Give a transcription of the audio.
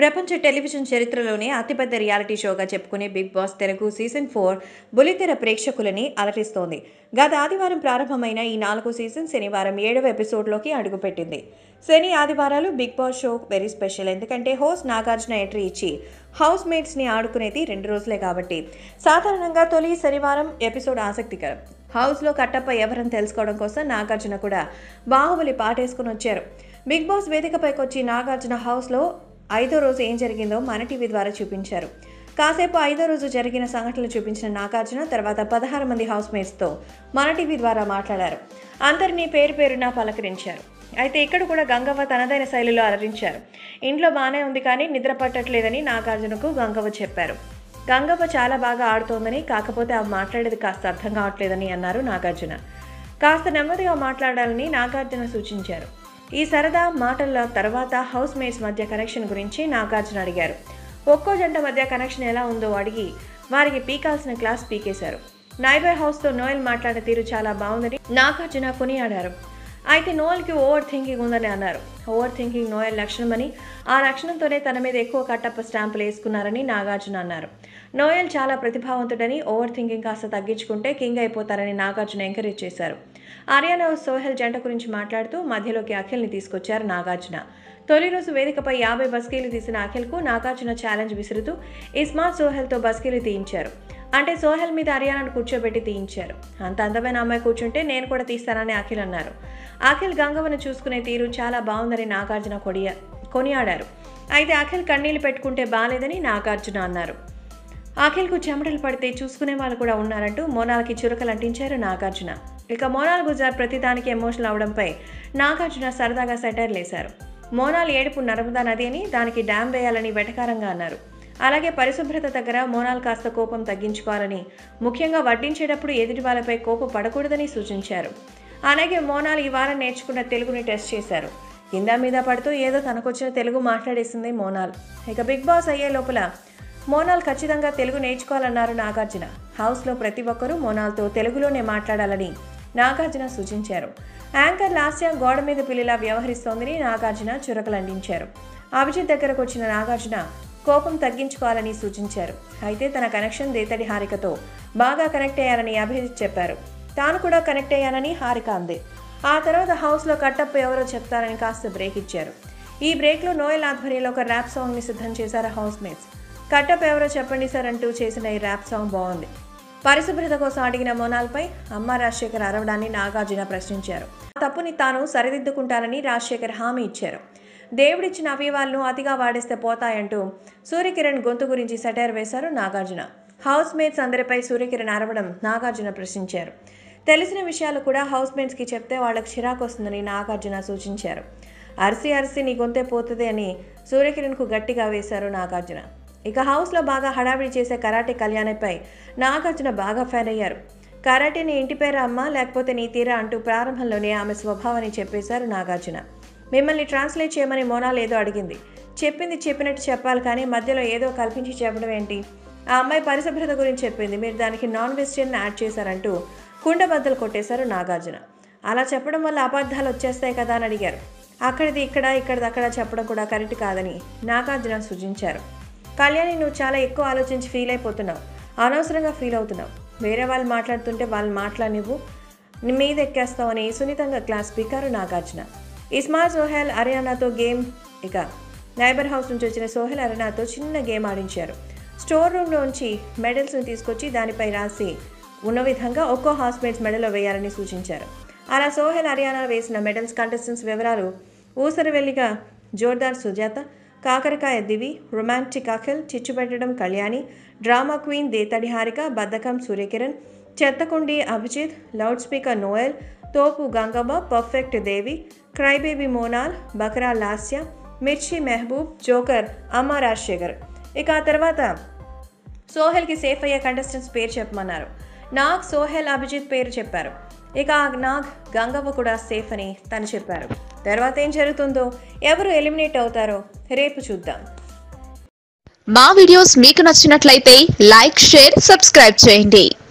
ప్రపంచ టెలివిజన్ చరిత్రలోనే అతిపెద్ద రియాలిటీ షోగా చెప్పుకునే బిగ్ బాస్ తెలుగు సీజన్ 4 బుల్లితెర ప్రేక్షకులని అలరిస్తోంది. గత ఆదివారం ప్రారంభమైన ఈ 4 సీజన్ శనివారం 7వ ఎపిసోడ్లోకి అడుగుపెట్టింది. శని ఆదివారాలు big boss show very special. ఎందుకంటే హోస్ట్ నాగార్జున ఎంట్రీ ఇచ్చి హౌస్ మేట్స్ని ఆడుకునేది 2 రోజులే కాబట్టి సాధారణంగా తొలి శనివారం ఎపిసోడ్ ఆసక్తికరం. హౌస్లో కట్టప్ప ఎవరని తెలుసుకోవడం కోసం నాగార్జున కూడా బాహుబలి పాటేసుకుని వచ్చారు. బిగ్ బాస్ వేదికపైకి వచ్చి నాగార్జున హౌస్లో 5వ రోజు ఏం జరిగిందో మన టీవీ ద్వారా చూపించారు. కాసేపు 5వ రోజు జరిగిన సంఘటనలు చూపించిన నాగార్జున తర్వాత 16 మంది హౌస్ మేట్స్తో మన టీవీ ద్వారా మాట్లాడారు. అందరినీ పేరు పేరున పలకరించారు. అయితే ఇక్కడ కూడా గంగవ్వ తనదైన శైలిలో అలరించారు. ఇంట్లో బాగానే ఉంది కానీ నిద్ర పట్టట్లేదని నాగార్జునకు గంగవ్వ చెప్పారు. గంగవ్వ చాలా బాగా ఆడుతోందని, కాకపోతే ఆమె మాట్లాడేది కాస్త అర్థం కావట్లేదని అన్నారు నాగార్జున. కాస్త నెమ్మదిగా మాట్లాడాలని నాగార్జున సూచించారు. ఈ సరదా మాటల తర్వాత హౌస్ మేట్స్ మధ్య కనెక్షన్ గురించి నాగార్జున అడిగారు. ఒక్కో జంట మధ్య కనెక్షన్ ఎలా ఉందో అడిగి వారికి పీకాల్సిన క్లాస్ పీకేశారు. నైబర్ హౌస్తో నోయల్ మాట్లాడే తీరు చాలా బాగుందని నాగార్జున కొనియాడారు. అయితే నోయల్కి ఓవర్ థింకింగ్ ఉందని అన్నారు. ఓవర్ థింకింగ్ నోయల్ లక్షణమని, ఆ లక్షణంతోనే తన మీద ఎక్కువ కట్టప్ప స్టాంపులు వేసుకున్నారని నాగార్జున అన్నారు. నోయల్ చాలా ప్రతిభావంతుడని, ఓవర్ థింకింగ్ కాస్త తగ్గించుకుంటే కింగ్ అయిపోతారని నాగార్జున ఎంకరేజ్ చేశారు. ఆర్యానా సోహెల్ జంట గురించి మాట్లాడుతూ మధ్యలోకి అఖిల్ని తీసుకొచ్చారు నాగార్జున. తొలి రోజు వేదికపై 50 బస్కీలు తీసిన అఖిల్కు నాగార్జున ఛాలెంజ్ విసురుతూ ఇస్మార్ట్ సోహెల్తో బస్కీలు తీయించారు. అంటే సోహెల్ మీద ఆర్యానాను కూర్చోబెట్టి తీయించారు. అంత అందమైన అమ్మాయి కూర్చుంటే నేను కూడా తీస్తానని అఖిల్ అన్నారు. అఖిల్ గంగవ్వను చూసుకునే తీరు చాలా బాగుందని నాగార్జున కొనియాడారు. అయితే అఖిల్ కన్నీళ్లు పెట్టుకుంటే బాలేదని నాగార్జున అన్నారు. అఖిల్కు చెమటలు పడితే చూసుకునే వాళ్ళు కూడా ఉన్నారంటూ మోనాల్కి చురకలు అంటించారు నాగార్జున. ఇక మోనాల్ గుజార్ ప్రతిదానికి ఎమోషనల్ అవడంపై నాగార్జున సరదాగా సెటైర్ లేశారు. మోనాల్ ఏడుపు నర్మదా నది అని, దానికి డ్యామ్ వేయాలని వెటకారంగా అన్నారు. అలాగే పరిశుభ్రత దగ్గర మోనాల్ కాస్త కోపం తగ్గించుకోవాలని, ముఖ్యంగా వడ్డించేటప్పుడు ఎదుటి వాళ్ళపై కోపం పడకూడదని సూచించారు. అలాగే మోనాల్ ఈ వారం నేర్చుకున్న తెలుగుని టెస్ట్ చేశారు. కింద మీద పడుతూ ఏదో తనకొచ్చిన తెలుగు మాట్లాడేసింది మోనాల్. ఇక బిగ్ బాస్ అయ్యే లోపల మోనాల్ ఖచ్చితంగా తెలుగు నేర్చుకోవాలన్నారు నాగార్జున. హౌస్లో ప్రతి ఒక్కరూ మోనాల్తో తెలుగులోనే మాట్లాడాలని నాగార్జున సూచించారు. యాంకర్ లాస్య గోడ మీద పిల్లిలా వ్యవహరిస్తోందని నాగార్జున చురకలంటించారు. అభిజిత్ దగ్గరకు వచ్చిన నాగార్జున కోపం తగ్గించుకోవాలని సూచించారు. అయితే తన కనెక్షన్ దేతడి హారికతో బాగా కనెక్ట్ అయ్యారని అభిజిత్ చెప్పారు. తాను కూడా కనెక్ట్ అయ్యానని హారిక అంది. ఆ తర్వాత హౌస్లో కట్టప్ప ఎవరో చెప్తారని కాస్త బ్రేక్ ఇచ్చారు. ఈ బ్రేక్లో నోయల్ ఆధ్వర్యంలో ఒక ర్యాప్ సాంగ్ని సిద్ధం చేశారు హౌస్ మేట్స్. కట్టప్ప ఎవరో చెప్పండి సార్ అంటూ చేసిన ఈ ర్యాప్ సాంగ్ బాగుంది. పరిశుభ్రత కోసం అడిగిన మోనాల్పై అమ్మ రాజశేఖర్ అరవడాన్ని నాగార్జున ప్రశ్నించారు. తప్పుని తాను సరిదిద్దుకుంటానని రాజశేఖర్ హామీ ఇచ్చారు. దేవుడిచ్చిన అవయవాలను అతిగా వాడేస్తే పోతాయంటూ సూర్యకిరణ్ గొంతు గురించి సెటైర్ వేశారు నాగార్జున. హౌస్ మేట్స్ అందరిపై సూర్యకిరణ్ అరవడం నాగార్జున ప్రశ్నించారు. తెలిసిన విషయాలు కూడా హౌస్ మేట్స్కి చెప్తే వాళ్లకు చిరాకు వస్తుందని నాగార్జున సూచించారు. అరిసి అరిసి నీ గొంతే పోతుంది అని సూర్యకిరణ్కు గట్టిగా వేశారు నాగార్జున. ఇక హౌస్లో బాగా హడావిడి చేసే కరాటే కళ్యాణిపై నాగార్జున బాగా ఫ్యాన్ అయ్యారు. కరాటే నీ ఇంటి పేరా అమ్మ లేకపోతే నీ తీరా అంటూ ప్రారంభంలోనే ఆమె స్వభావాన్ని చెప్పేశారు నాగార్జున. మిమ్మల్ని ట్రాన్స్లేట్ చేయమని మోనాల్ ఏదో అడిగింది. చెప్పింది చెప్పినట్టు చెప్పాలి కానీ మధ్యలో ఏదో కల్పించి చెప్పడం ఏంటి? ఆ అమ్మాయి పరిశుభ్రత గురించి చెప్పింది, మీరు దానికి నాన్ వెజిటేరియన్ యాడ్ చేశారంటూ కుండబద్దలు కొట్టేశారు నాగార్జున. అలా చెప్పడం వల్ల అబద్ధాలు వచ్చేస్తాయి కదా అని అడిగారు. అక్కడిది ఇక్కడ, ఇక్కడిది అక్కడ చెప్పడం కూడా కరెక్ట్ కాదని నాగార్జున సూచించారు. కళ్యాణి, నువ్వు చాలా ఎక్కువ ఆలోచించి ఫీల్ అయిపోతున్నావు, అనవసరంగా ఫీల్ అవుతున్నావు. వేరే వాళ్ళు మాట్లాడుతుంటే వాళ్ళు మాట్లాడినివ్వు, మీద ఎక్కేస్తావు అని సున్నితంగా క్లాస్ పీకారు నాగార్జున. ఇస్మార్ట్ సోహెల్ అరియానాతో గేమ్. ఇక నైబర్ హౌస్ నుంచి వచ్చిన సోహెల్ అరియానాతో చిన్న గేమ్ ఆడించారు. స్టోర్ రూమ్లోంచి మెడల్స్ని తీసుకొచ్చి దానిపై రాసి ఉన్న విధంగా ఒక్కో హౌస్ మేట్స్ మెడలో వేయాలని సూచించారు. అలా సోహెల్ అరియానా వేసిన మెడల్స్ కంటెస్టెంట్స్ వివరాలు ఊసరవెల్లిగా జోర్దార్ సుజాత, కాకరకాయ దివి, రొమాంటిక్ అఖిల్, చిచ్చుపెట్టడం కళ్యాణి, డ్రామా క్వీన్ దేతడి హారిక, బద్దకం సూర్యకిరణ్, చెత్తకుండి అభిజిత్, లౌడ్ స్పీకర్ నోయల్, తోపు గంగవ్వ, పర్ఫెక్ట్ దేవి, క్రైబేబీ మోనాల్, బకరా లాస్య, మిర్చి మెహబూబ్, జోకర్ అమ్మ రాజశేఖర్. ఇక ఆ తర్వాత సోహెల్కి సేఫ్ అయ్యే కంటెస్టెంట్స్ పేరు చెప్పమన్నారు. నాగ్, సోహెల్, అభిజిత్ పేరు చెప్పారు. ఇక నాగ్, గంగవ్వ కూడా సేఫ్ అని తను చెప్పారు. తర్వాత ఏం జరుగుతుందో, ఎవరు ఎలిమినేట్ అవుతారో రేపు చూద్దాం. మా వీడియోస్ మీకు నచ్చినట్లయితే లైక్, షేర్, సబ్స్క్రైబ్ చేయండి.